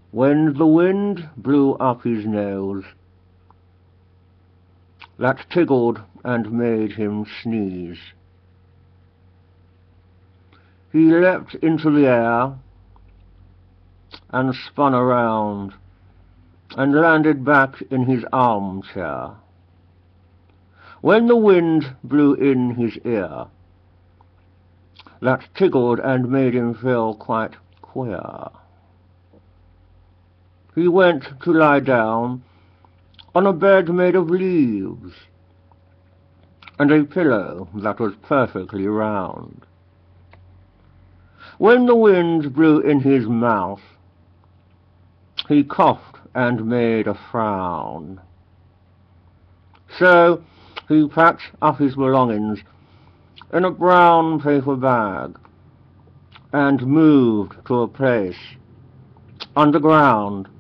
When the wind blew up his nose, that tickled and made him sneeze. He leapt into the air and spun around and landed back in his armchair. When the wind blew in his ear, that tickled and made him feel quite queer. He went to lie down on a bed made of leaves and a pillow that was perfectly round. When the wind blew in his mouth, he coughed and made a frown. So he packed up his belongings in a brown paper bag and moved to a place underground